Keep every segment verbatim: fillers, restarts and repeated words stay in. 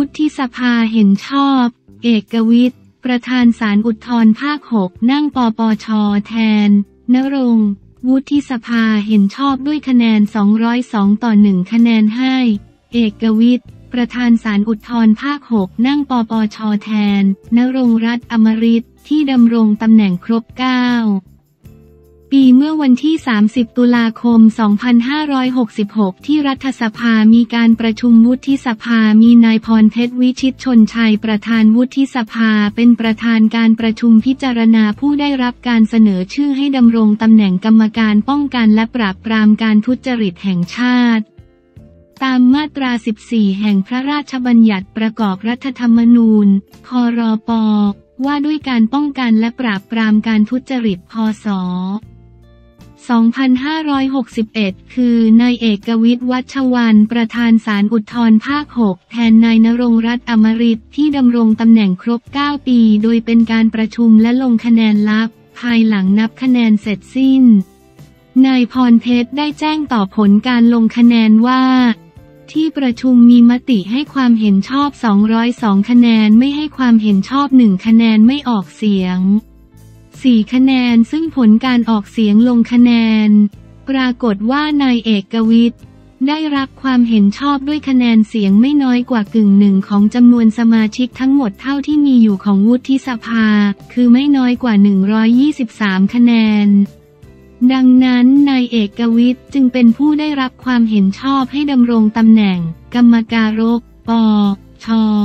วุฒิสภาเห็นชอบเอกวิทย์ประธานศาลอุทธรณ์ภาคหกนั่งปปช.แทนณรงค์วุฒิสภาเห็นชอบด้วยคะแนนสองร้อยสองต่อหนึ่งคะแนนให้เอกวิทย์ประธานศาลอุทธรณ์ภาคหกนั่งปปช.แทนณรงค์รัตน์อมฤตที่ดำรงตำแหน่งครบเก้าปีเมื่อวันที่สามสิบตุลาคมสองพันห้าร้อยหกสิบหกที่รัฐสภามีการประชุมวุฒิสภามีนายพรเพชรวิชิตชนชัยประธานวุฒิสภาเป็นประธานการประชุมพิจารณาผู้ได้รับการเสนอชื่อให้ดำรงตำแหน่งกรรมการป้องกันและปราบปรามการทุจริตแห่งชาติตามมาตราสิบสี่แห่งพระราชบัญญัติประกอบรัฐธรรมนูญพรป.ว่าด้วยการป้องกันและปราบปรามการทุจริตพ.ศ. สองพันห้าร้อยหกสิบเอ็ด คือนายเอกวิทย์วัชวรรณประธานศาลอุทธรณ์ภาคหกแทนนายณรงค์รัตน์อมฤตที่ดำรงตำแหน่งครบเก้าปีโดยเป็นการประชุมและลงคะแนนลับภายหลังนับคะแนนเสร็จสิ้นนายพรเพชรได้แจ้งต่อผลการลงคะแนนว่าที่ประชุมมีมติให้ความเห็นชอบสองร้อยสองคะแนนไม่ให้ความเห็นชอบหนึ่งคะแนนไม่ออกเสียงสี่คะแนนซึ่งผลการออกเสียงลงคะแนนปรากฏว่านายเอกวิทย์ได้รับความเห็นชอบด้วยคะแนนเสียงไม่น้อยกว่ากึ่งหนึ่งของจำนวนสมาชิกทั้งหมดเท่าที่มีอยู่ของวุฒิสภาคือไม่น้อยกว่าหนึ่งร้อยยี่สิบสามคะแนนดังนั้นนายเอกวิทย์จึงเป็นผู้ได้รับความเห็นชอบให้ดำรงตำแหน่งกรรมการกปช.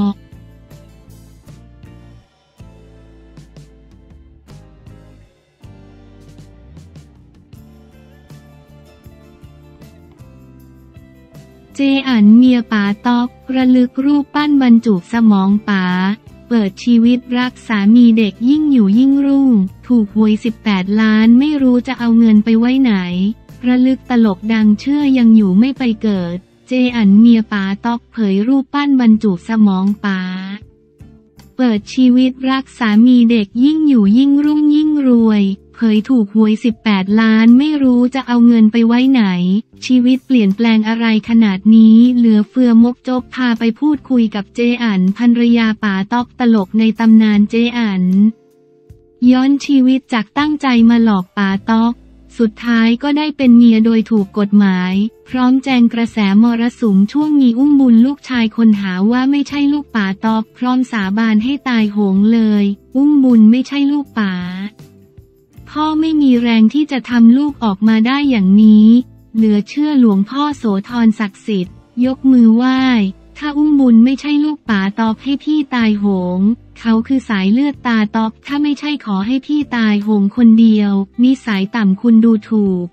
เจอั๋นเมียป๋าต๊อกระลึกรูปปั้นบรรจุสมองป๋าเปิดชีวิตรักสามีเด็กยิ่งอยู่ยิ่งรุ่งถูกหวยสิบแปดล้านไม่รู้จะเอาเงินไปไว้ไหนระลึกตลกดังเชื่อยังอยู่ไม่ไปเกิดเจอั๋นเมียป๋าต๊อกเผยรูปปั้นบรรจุสมองป๋าเปิดชีวิตรักสามีเด็กยิ่งอยู่ยิ่งรุ่งยิ่งรวยเผยถูกหวยสิบแปดล้านไม่รู้จะเอาเงินไปไว้ไหนชีวิตเปลี่ยนแปลงอะไรขนาดนี้เหลือเฟือมกจกพาไปพูดคุยกับเจอั๋นภรรยาป๋าต๊อกตลกในตำนานเจอั๋นย้อนชีวิตจากตั้งใจมาหลอกป๋าต๊อกสุดท้ายก็ได้เป็นเมียโดยถูกกฎหมายพร้อมแจงกระแสมรสุมช่วงมีอุ้มบุญลูกชายคนหาว่าไม่ใช่ลูกป๋าต๊อกพร้อมสาบานให้ตายโหงเลยอุ้มบุญไม่ใช่ลูกป๋าพ่อไม่มีแรงที่จะทำลูกออกมาได้อย่างนี้เหลือเชื่อหลวงพ่อโสธรศักดิ์สิทธิ์ยกมือไหว้ถ้าอุ้มบุญไม่ใช่ลูกป๋าต๊อกให้พี่ตายโหงเขาคือสายเลือดตาต๊อกถ้าไม่ใช่ขอให้พี่ตายโหงคนเดียวนิสัยต่ำคุณดูถูก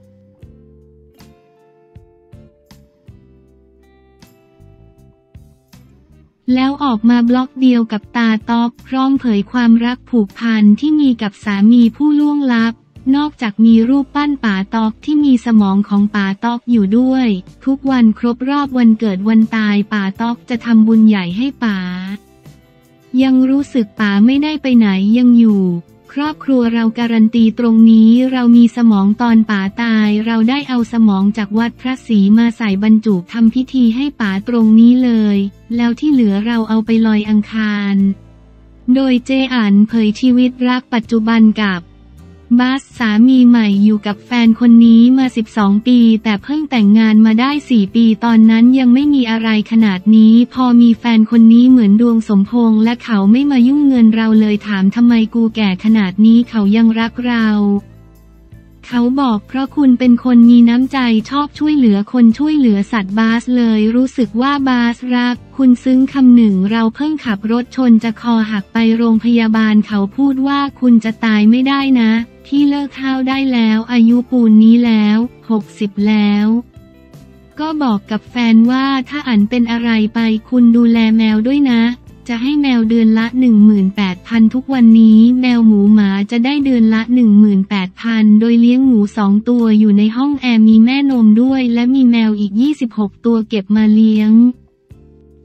แล้วออกมาบล็อกเดียวกับตาต๊อกพร้อมเผยความรักผูกพันที่มีกับสามีผู้ล่วงลับนอกจากมีรูปปั้นป๋าต๊อกที่มีสมองของป๋าต๊อกอยู่ด้วยทุกวันครบรอบวันเกิดวันตายป๋าต๊อกจะทำบุญใหญ่ให้ป๋ายังรู้สึกป๋าไม่ได้ไปไหนยังอยู่ครอบครัวเราการันตีตรงนี้เรามีสมองตอนป๋าตายเราได้เอาสมองจากวัดพระศรีมาใส่บรรจุทำพิธีให้ป๋าตรงนี้เลยแล้วที่เหลือเราเอาไปลอยอังคารโดยเจอั๋นเผยชีวิตรักปัจจุบันกับบาสสามีใหม่อยู่กับแฟนคนนี้มาสิบสองปีแต่เพิ่งแต่งงานมาได้สี่ปีตอนนั้นยังไม่มีอะไรขนาดนี้พอมีแฟนคนนี้เหมือนดวงสมพงษ์และเขาไม่มายุ่งเงินเราเลยถามทำไมกูแก่ขนาดนี้เขายังรักเราเขาบอกเพราะคุณเป็นคนมีน้ำใจชอบช่วยเหลือคนช่วยเหลือสัตว์บาสเลยรู้สึกว่าบาสรักคุณซึ้งคำหนึ่งเราเพิ่งขับรถชนจะคอหักไปโรงพยาบาลเขาพูดว่าคุณจะตายไม่ได้นะพี่เลิกข้าวได้แล้วอายุปูนนี้แล้วหกสิบแล้วก็บอกกับแฟนว่าถ้าอันเป็นอะไรไปคุณดูแลแมวด้วยนะจะให้แมวเดือนละ หนึ่งหมื่นแปดพัน ทุกวันนี้แมวหมูหมาจะได้เดือนละ หนึ่งหมื่นแปดพัน โดยเลี้ยงหมูสองตัวอยู่ในห้องแอร์มีแม่นมด้วยและมีแมวอีกยี่สิบหกตัวเก็บมาเลี้ยง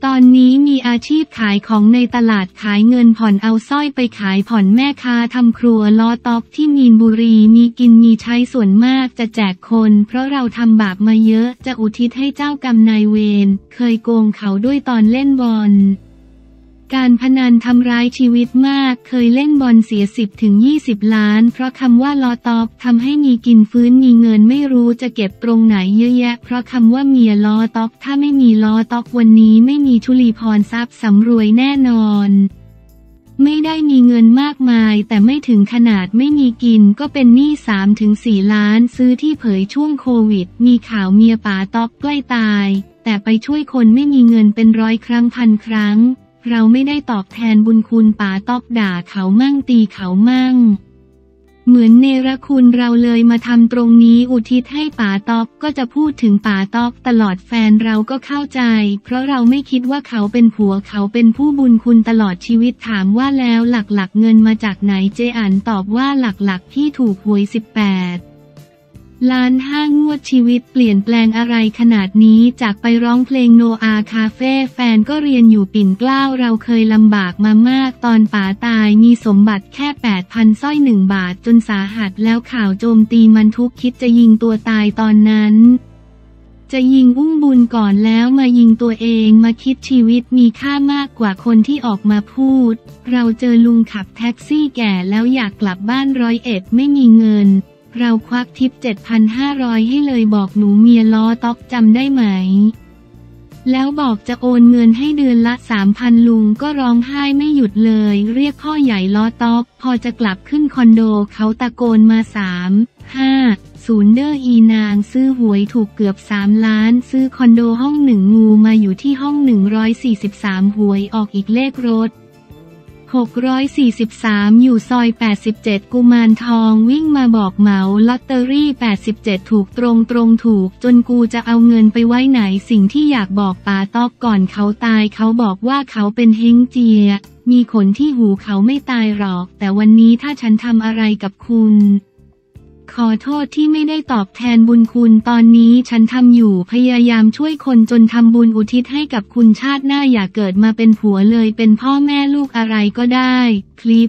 ตอนนี้มีอาชีพขายของในตลาดขายเงินผ่อนเอาสร้อยไปขายผ่อนแม่ค้าทำครัวล้อต๊อกที่มีนบุรีมีกินมีใช้ส่วนมากจะแจกคนเพราะเราทำบาปมาเยอะจะอุทิศให้เจ้ากรรมนายเวรเคยโกงเขาด้วยตอนเล่นบอลการพนันทำร้ายชีวิตมากเคยเล่นบอลเสียสิบถึงยี่สิบล้านเพราะคำว่าล้อต๊อกทำให้มีกินฟื้นมีเงินไม่รู้จะเก็บตรงไหนเยอะแยะเพราะคำว่าเมียล้อต๊อกถ้าไม่มีล้อต๊อกวันนี้ไม่มีชุลีพรทรัพย์สำรวยแน่นอนไม่ได้มีเงินมากมายแต่ไม่ถึงขนาดไม่มีกินก็เป็นหนี้ สามถึงสี่ ล้านซื้อที่เผยช่วงโควิดมีข่าวเมียป๋าต๊อกใกล้ตายแต่ไปช่วยคนไม่มีเงินเป็นร้อยครั้งพันครั้งเราไม่ได้ตอบแทนบุญคุณป๋าต๊อกด่าเขามั่งตีเขามั่งเหมือนเนรคุณเราเลยมาทำตรงนี้อุทิศให้ป๋าต๊อกก็จะพูดถึงป๋าต๊อกตลอดแฟนเราก็เข้าใจเพราะเราไม่คิดว่าเขาเป็นผัวเขาเป็นผู้บุญคุณตลอดชีวิตถามว่าแล้วหลักๆเงินมาจากไหนเจอันตอบว่าหลักๆที่ถูกหวยสิบแปดล้านห้างวดชีวิตเปลี่ยนแปลงอะไรขนาดนี้จากไปร้องเพลงโนอาคาเฟ่แฟนก็เรียนอยู่ปิ่นเกล้าเราเคยลำบากมามากตอนป๋าตายมีสมบัติแค่ แปดพัน สร้อยหนึ่งบาทจนสาหัสแล้วข่าวโจมตีมันทุกคิดจะยิงตัวตายตอนนั้นจะยิงอุ้มบุญก่อนแล้วมายิงตัวเองมาคิดชีวิตมีค่ามากกว่าคนที่ออกมาพูดเราเจอลุงขับแท็กซี่แก่แล้วอยากกลับบ้านร้อยเอ็ดไม่มีเงินเราควักทิป เจ็ดพันห้าร้อย ให้เลยบอกหนูเมียล้อต๊อกจำได้ไหมแล้วบอกจะโอนเงินให้เดือนละ สามพัน ลุงก็ร้องไห้ไม่หยุดเลยเรียกพ่อใหญ่ล้อต๊อกพอจะกลับขึ้นคอนโดเขาตะโกนมาสาม ห้า ศูนย์เด้ออีนางซื้อหวยถูกเกือบสามล้านซื้อคอนโดห้องหนึ่งงูมาอยู่ที่ห้องหนึ่งร้อยสี่สิบสามหวยออกอีกเลขรถหกร้อยสี่สิบสามอยู่ซอยแปดสิบเจ็ดกุมารทองวิ่งมาบอกเหมาลอตเตอรี่แปดสิบเจ็ดถูกตรงตรงถูกจนกูจะเอาเงินไปไว้ไหนสิ่งที่อยากบอกป๋าต๊อกก่อนเขาตายเขาบอกว่าเขาเป็นเฮงเจียมีขนที่หูเขาไม่ตายหรอกแต่วันนี้ถ้าฉันทำอะไรกับคุณขอโทษที่ไม่ได้ตอบแทนบุญคุณตอนนี้ฉันทำอยู่พยายามช่วยคนจนทำบุญอุทิศให้กับคุณชาติหน้าอย่าเกิดมาเป็นผัวเลยเป็นพ่อแม่ลูกอะไรก็ได้คลิป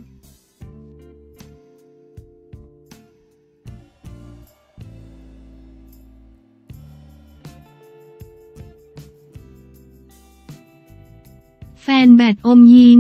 แฟนแบดอมยิ้ม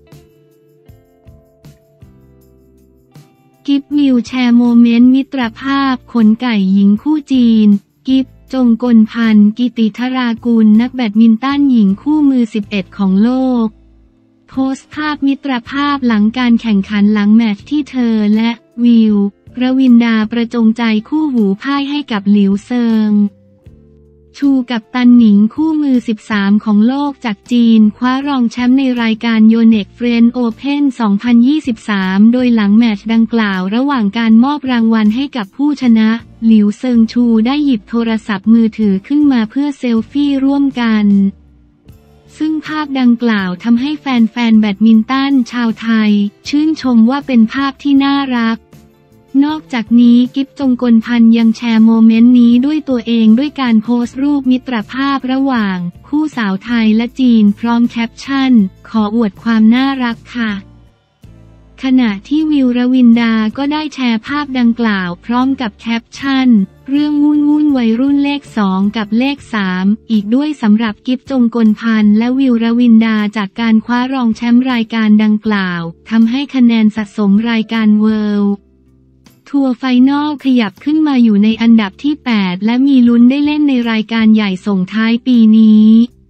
กิฟวิวแชร์โมเมนต์มิตรภาพขนไก่หญิงคู่จีนกิฟจงกลพันธ์กิติธรากุลนักแบดมินตันหญิงคู่มือสิบเอ็ดของโลกโพสต์ภาพมิตรภาพหลังการแข่งขันหลังแมตช์ที่เธอและวิวรวินดาประจงใจคู่หูพ่ายให้กับหลิวเซิงชูกับตันหนิงคู่มือสิบสามของโลกจากจีนคว้ารองแชมป์ในรายการโยเน็กเฟรนด์โอเพ่นสองพันยี่สิบสามโดยหลังแมตช์ดังกล่าวระหว่างการมอบรางวัลให้กับผู้ชนะหลิวเซิงชูได้หยิบโทรศัพท์มือถือขึ้นมาเพื่อเซลฟี่ร่วมกันซึ่งภาพดังกล่าวทำให้แฟนๆแบดมินตันชาวไทยชื่นชมว่าเป็นภาพที่น่ารักนอกจากนี้กิฟจงกลพันธ์ยังแชร์โมเมนต์นี้ด้วยตัวเองด้วยการโพสต์รูปมิตรภาพระหว่างคู่สาวไทยและจีนพร้อมแคปชั่นขออวดความน่ารักค่ะขณะที่วิวรวินดาก็ได้แชร์ภาพดังกล่าวพร้อมกับแคปชั่นเรื่องวุ่นวุ่นวัยรุ่นเลขสองกับเลขสามอีกด้วยสำหรับกิฟจงกลพันธ์และวิวรวินดาจากการคว้ารองแชมป์รายการดังกล่าวทำให้คะแนนสะสมรายการเวิลด์ทัวร์ไฟนอลขยับขึ้นมาอยู่ในอันดับที่แปดและมีลุ้นได้เล่นในรายการใหญ่ส่งท้ายปีนี้